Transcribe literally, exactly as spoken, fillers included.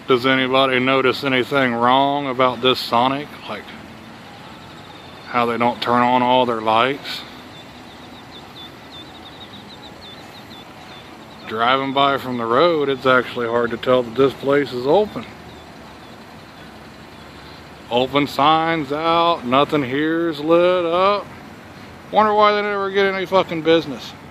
Does anybody notice anything wrong about this Sonic? Like how they don't turn on all their lights? Driving by from the road, it's actually hard to tell that this place is open. Open signs out, nothing here is lit up. Wonder why they never get any fucking business.